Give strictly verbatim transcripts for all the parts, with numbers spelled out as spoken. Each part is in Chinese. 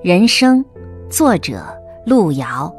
人生，作者路遥。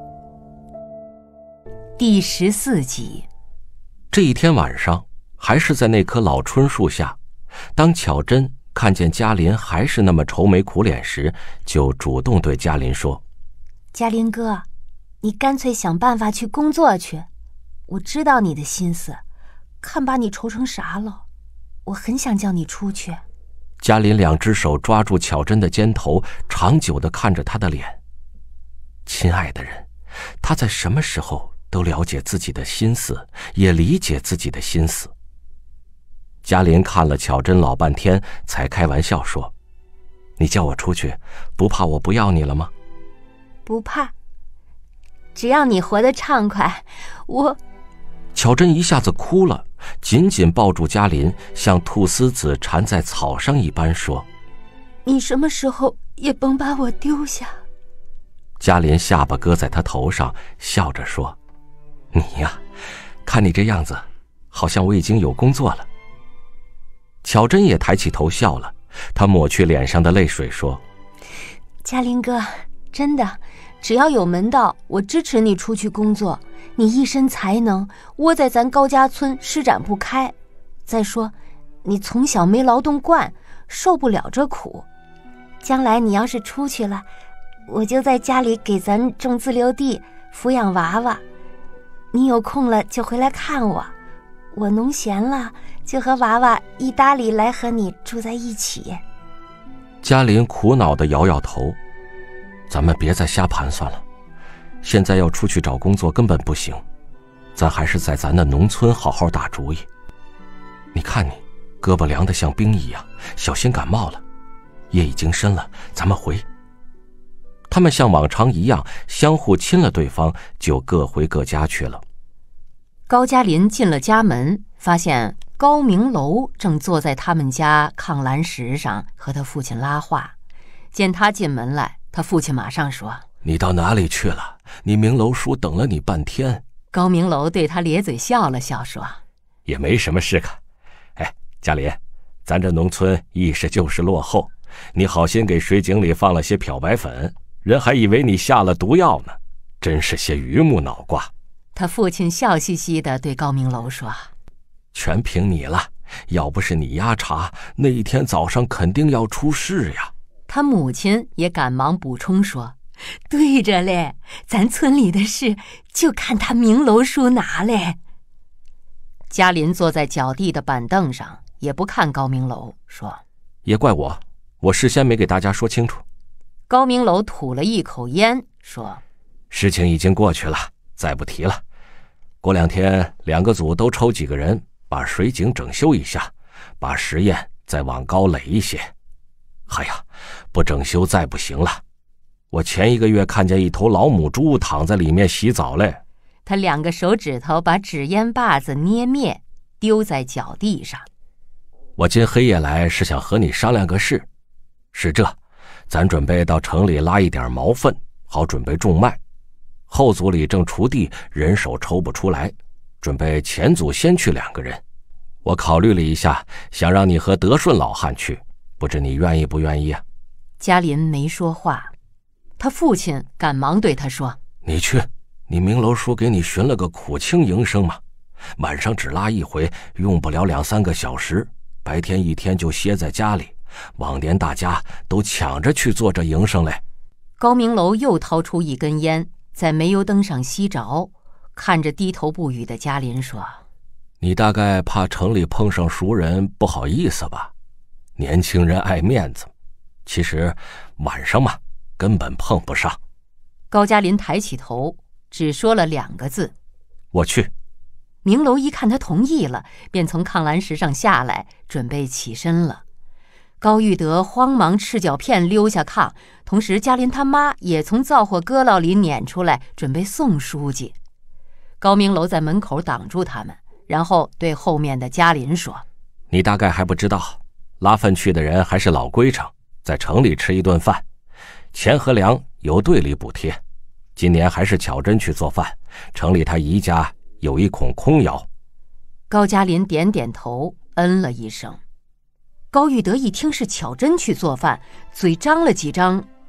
第十四集。 这一天晚上，还是在那棵老椿树下，当巧珍看见嘉林还是那么愁眉苦脸时，就主动对嘉林说： 嘉林哥，你干脆想办法去工作去，我知道你的心思，看把你愁成啥了，我很想叫你出去。 嘉林两只手抓住巧珍的肩头，长久地看着她的脸。亲爱的人，他在什么时候都了解自己的心思，也理解自己的心思。嘉林看了巧珍老半天，才开玩笑说：你叫我出去，不怕我不要你了吗？ 不怕，只要你活得畅快，我…… 巧珍一下子哭了，紧紧抱住嘉林，像菟丝子缠在草上一般说： 你什么时候也甭把我丢下。 嘉林下巴搁在他头上，笑着说：你呀，看你这样子，好像我已经有工作了。巧珍也抬起头笑了，她抹去脸上的泪水说： 嘉林哥，真的，只要有门道，我支持你出去工作。你一身才能，窝在咱高家村施展不开。再说，你从小没劳动惯，受不了这苦。将来你要是出去了，我就在家里给咱种自留地，抚养娃娃。你有空了就回来看我，我农闲了就和娃娃一搭理来和你住在一起。 嘉林苦恼地摇摇头：咱们别再瞎盘算了，现在要出去找工作根本不行，咱还是在咱的农村好好打主意。你看你胳膊凉得像冰一样，小心感冒了。夜已经深了，咱们回。他们像往常一样相互亲了对方，就各回各家去了。 高嘉林进了家门，发现高明楼正坐在他们家炕栏石上和他父亲拉话。见他进门来，他父亲马上说： 你到哪里去了？你明楼叔等了你半天。 高明楼对他咧嘴笑了笑说： 也没什么事干。哎，嘉林，咱这农村意识就是落后，你好心给水井里放了些漂白粉，人还以为你下了毒药呢，真是些榆木脑瓜。 他父亲笑嘻嘻地对高明楼说： 全凭你了，要不是你压茶，那一天早上肯定要出事呀。 他母亲也赶忙补充说：对着嘞，咱村里的事就看他明楼叔拿嘞。嘉林坐在脚地的板凳上，也不看高明楼，说： 也怪我，我事先没给大家说清楚。 高明楼吐了一口烟，说： 事情已经过去了，再不提了。过两天两个组都抽几个人，把水井整修一下，把实验再往高垒一些。哎呀，不整修再不行了。我前一个月看见一头老母猪躺在里面洗澡嘞。 他两个手指头把纸烟把子捏灭，丢在脚地上。 我今黑夜来是想和你商量个事。是这，咱准备到城里拉一点毛粪，好准备种麦。后组里正锄地，人手抽不出来，准备前组先去两个人。我考虑了一下，想让你和德顺老汉去，不知你愿意不愿意啊？ 嘉林没说话。他父亲赶忙对他说： 你去，你明楼叔给你寻了个苦青营生嘛，晚上只拉一回，用不了两三个小时，白天一天就歇在家里。往年大家都抢着去做这营生嘞。 高明楼又掏出一根烟，在煤油灯上吸着，看着低头不语的嘉林说： 你大概怕城里碰上熟人不好意思吧？年轻人爱面子，其实晚上嘛根本碰不上。 高嘉林抬起头，只说了两个字： 我去。 明楼一看他同意了，便从炕栏石上下来，准备起身了。高玉德慌忙赤脚片溜下炕，同时嘉林他妈也从灶火疙瘩里撵出来，准备送书记。高明楼在门口挡住他们，然后对后面的嘉林说： 你大概还不知道，拉粪去的人还是老规程，在城里吃一顿饭，钱和粮由队里补贴。今年还是巧珍去做饭，城里他姨家有一孔空窑。 高嘉林点点头，嗯了一声。高玉德一听是巧珍去做饭，嘴张了几张，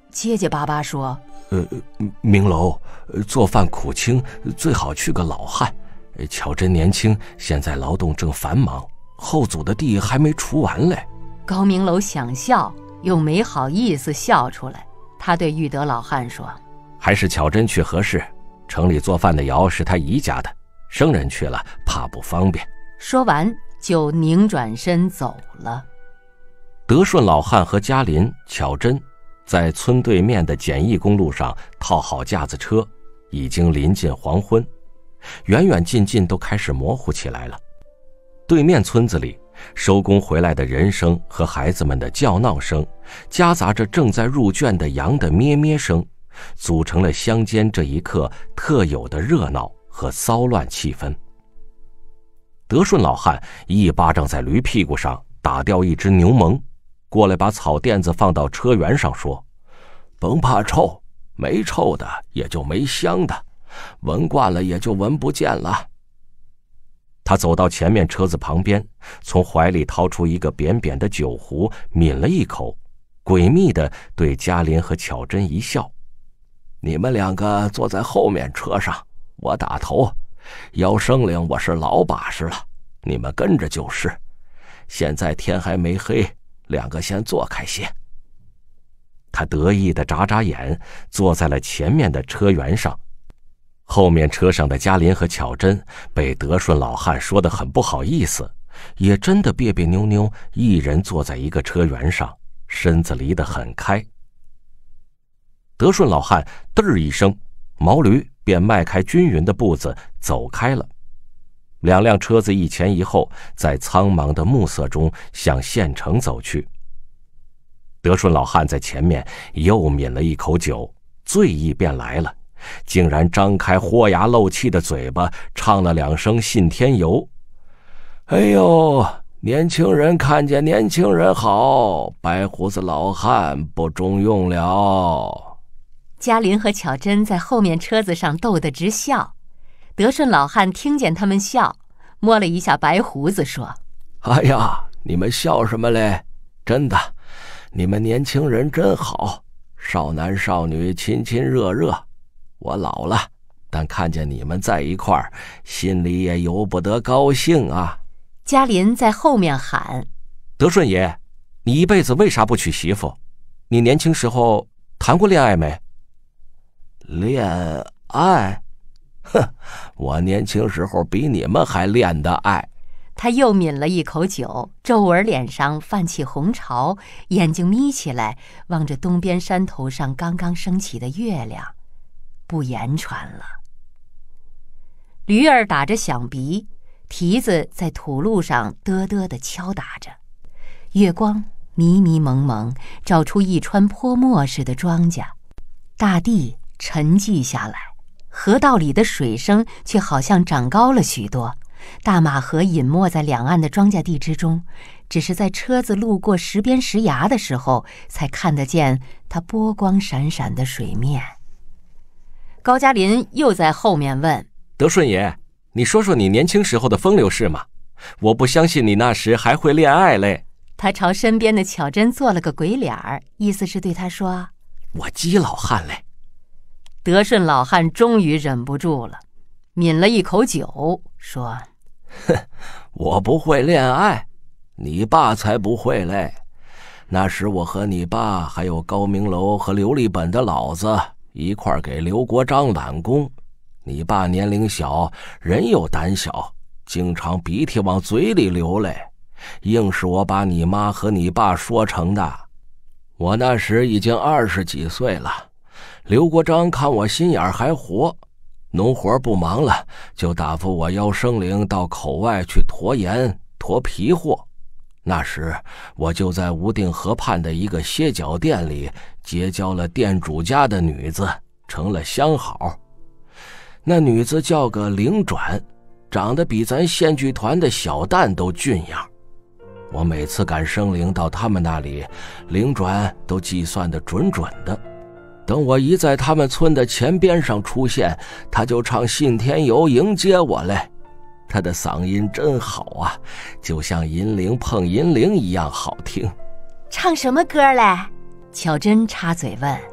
结结巴巴说：“ 呃，明楼，做饭苦轻，最好去个老汉。巧珍年轻，现在劳动正繁忙，后祖的地还没除完嘞。” 高明楼想笑，又没好意思笑出来。他对玉德老汉说：“ 还是巧珍去合适，城里做饭的窑是他姨家的，生人去了怕不方便。” 说完就拧转身走了。 德顺老汉和嘉林、巧珍在村对面的简易公路上套好架子车，已经临近黄昏，远远近近都开始模糊起来了。对面村子里，收工回来的人声和孩子们的叫闹声，夹杂着正在入圈的羊的咩咩声，组成了乡间这一刻特有的热闹和骚乱气氛。德顺老汉一巴掌在驴屁股上打掉一只牛虻，过来把草垫子放到车辕上说：“甭怕臭，没臭的也就没香的，闻惯了也就闻不见了。”他走到前面车子旁边，从怀里掏出一个扁扁的酒壶，抿了一口，诡秘地对嘉林和巧珍一笑：“你们两个坐在后面车上，我打头，腰生灵我是老把式了，你们跟着就是。现在天还没黑，两个先坐开些。”他得意地眨眨眼，坐在了前面的车辕上。后面车上的嘉林和巧珍被德顺老汉说得很不好意思，也真的别别扭扭，一人坐在一个车辕上，身子离得很开。德顺老汉嘚儿一声，毛驴便迈开均匀的步子走开了。两辆车子一前一后，在苍茫的暮色中向县城走去。德顺老汉在前面又抿了一口酒，醉意便来了，竟然张开豁牙漏气的嘴巴，唱了两声信天游。哎呦，年轻人看见年轻人好，白胡子老汉不中用了。 嘉林和巧珍在后面车子上逗得直笑。德顺老汉听见他们笑，摸了一下白胡子说：“ 哎呀，你们笑什么嘞？真的，你们年轻人真好，少男少女亲亲热热。我老了，但看见你们在一块儿，心里也由不得高兴啊。” 嘉林在后面喊：“ 德顺爷，你一辈子为啥不娶媳妇？你年轻时候谈过恋爱没？”“恋爱？哼，我年轻时候比你们还恋的爱。” 他又抿了一口酒，皱纹脸上泛起红潮，眼睛眯起来，望着东边山头上刚刚升起的月亮，不言传了。驴儿打着响鼻，蹄子在土路上嘚嘚地敲打着，月光迷迷蒙蒙，照出一川泼墨似的庄稼，大地沉寂下来，河道里的水声却好像长高了许多。大马河隐没在两岸的庄稼地之中，只是在车子路过石边石崖的时候，才看得见它波光闪闪的水面。高加林又在后面问：“ 德顺爷，你说说你年轻时候的风流事嘛？我不相信你那时还会恋爱嘞。” 他朝身边的巧珍做了个鬼脸儿，意思是对他说：“ 我激老汉嘞。” 德顺老汉终于忍不住了，抿了一口酒，说：“ 哼，我不会恋爱，你爸才不会嘞。那时我和你爸还有高明楼和刘立本的老子一块儿给刘国璋揽工。你爸年龄小，人又胆小，经常鼻涕往嘴里流嘞，硬是我把你妈和你爸说成的。我那时已经二十几岁了，刘国璋看我心眼还活，农活不忙了，就答复我要生灵到口外去驮盐驮皮货。那时我就在无定河畔的一个歇脚店里结交了店主家的女子，成了相好。那女子叫个灵转，长得比咱县剧团的小旦都俊样。我每次赶生灵到他们那里，灵转都计算得准准的。等我一在他们村的前边上出现，他就唱信天游迎接我嘞。他的嗓音真好啊，就像银铃碰银铃一样好听。 唱什么歌嘞？ 巧珍插嘴问。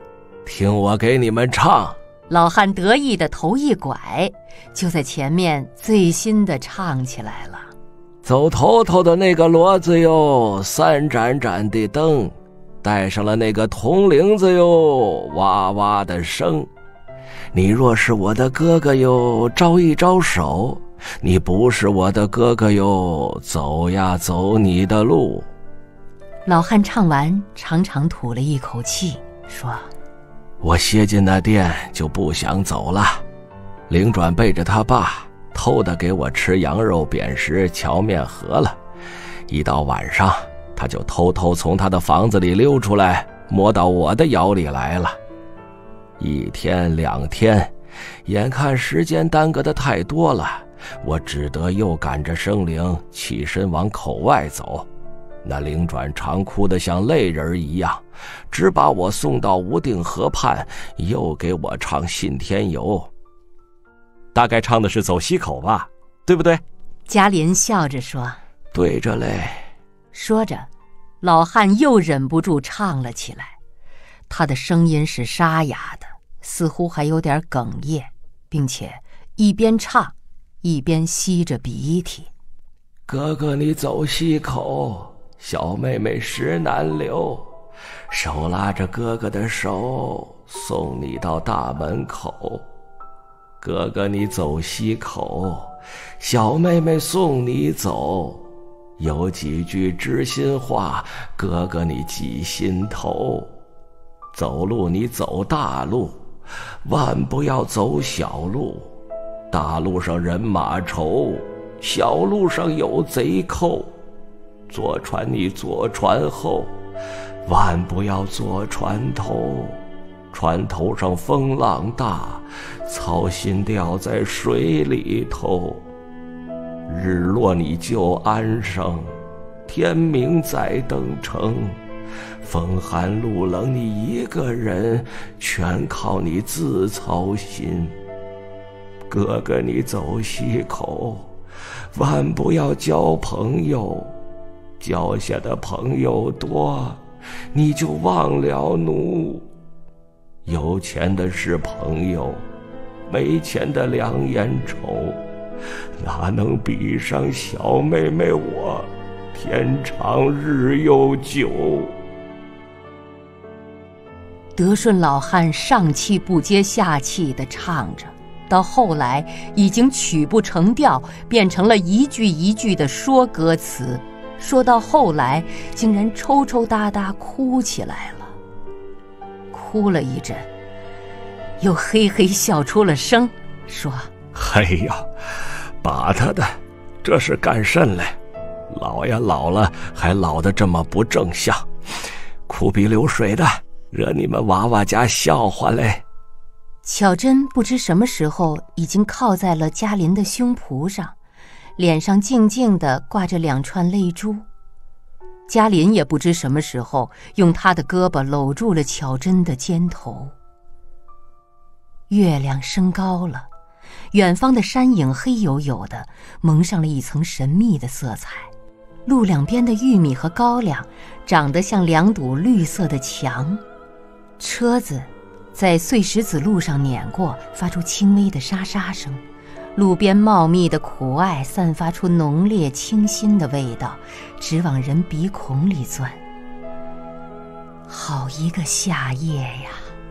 听我给你们唱。 老汉得意的头一拐，就在前面最新的唱起来了。 走头头的那个骡子哟，三盏盏的灯，带上了那个铜铃子哟，哇哇的声。你若是我的哥哥哟，招一招手；你不是我的哥哥哟，走呀走你的路。 老汉唱完，长长吐了一口气，说： 我歇进那店就不想走了。灵转背着他爸偷的给我吃羊肉扁食荞面盒了，一到晚上他就偷偷从他的房子里溜出来，摸到我的窑里来了。一天两天，眼看时间耽搁的太多了，我只得又赶着生灵起身往口外走。那灵转常哭得像泪人一样，只把我送到无定河畔，又给我唱信天游。大概唱的是走西口吧，对不对？ 嘉林笑着说： 对着嘞。 说着，老汉又忍不住唱了起来，他的声音是沙哑的，似乎还有点哽咽，并且一边唱一边吸着鼻涕。 哥哥你走西口，小妹妹石难留，手拉着哥哥的手，送你到大门口。哥哥你走西口，小妹妹送你走，有几句知心话，哥哥你记心头。走路你走大路，万不要走小路，大路上人马稠，小路上有贼寇。坐船你坐船后，万不要坐船头，船头上风浪大，操心掉在水里头。日落你就安生，天明再登程。风寒路冷你一个人，全靠你自操心。哥哥你走西口，万不要交朋友，交下的朋友多，你就忘了奴。有钱的是朋友，没钱的两眼瞅，哪能比上小妹妹我天长日又久。 德顺老汉上气不接下气地唱着，到后来已经曲不成调，变成了一句一句的说歌词，说到后来竟然抽抽搭搭哭起来了。哭了一阵，又嘿嘿笑出了声，说： 哎呀，把他的，这是干甚嘞？老呀老了，还老得这么不正向，哭鼻流水的，惹你们娃娃家笑话嘞。 巧珍不知什么时候已经靠在了嘉林的胸脯上，脸上静静地挂着两串泪珠。嘉林也不知什么时候用他的胳膊搂住了巧珍的肩头。月亮升高了，远方的山影黑黝黝的，蒙上了一层神秘的色彩。路两边的玉米和高粱长得像两堵绿色的墙，车子在碎石子路上碾过，发出轻微的沙沙声。路边茂密的苦艾散发出浓烈清新的味道，直往人鼻孔里钻。好一个夏夜呀！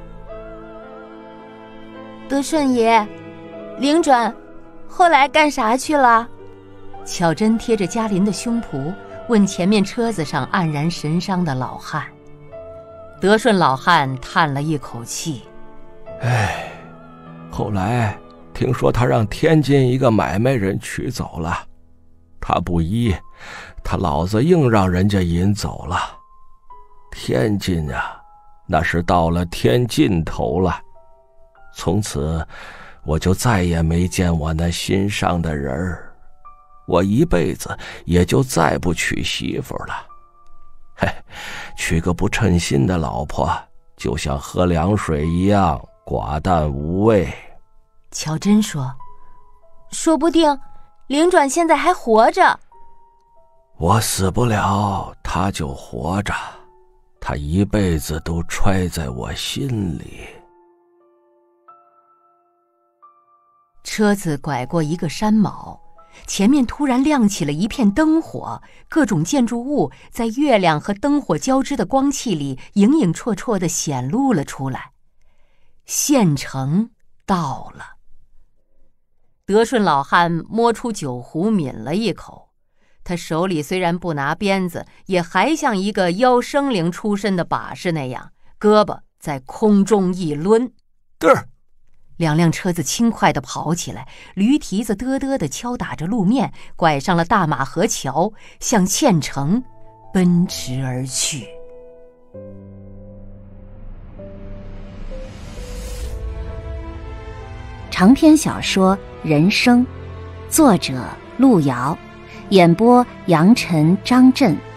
德顺爷，灵转后来干啥去了？ 巧珍贴着嘉林的胸脯问前面车子上黯然神伤的老汉。德顺老汉叹了一口气： 哎，后来听说他让天津一个买卖人娶走了，他不依，他老子硬让人家引走了。天津啊，那是到了天尽头了。从此我就再也没见我那心上的人儿，我一辈子也就再不娶媳妇了。嘿，娶个不称心的老婆，就像喝凉水一样寡淡无味。 巧珍说： 说不定灵转现在还活着。 我死不了，他就活着。 他一辈子都揣在我心里。 车子拐过一个山峁，前面突然亮起了一片灯火，各种建筑物在月亮和灯火交织的光气里影影绰绰地显露了出来。县城到了。德顺老汉摸出酒壶抿了一口，他手里虽然不拿鞭子，也还像一个妖生灵出身的把式那样，胳膊在空中一抡， 嘚儿， 两辆车子轻快地跑起来，驴蹄子嘚嘚地敲打着路面，拐上了大马河桥，向县城奔驰而去。 长篇小说《人生》，作者路遥，演播杨晨、张震。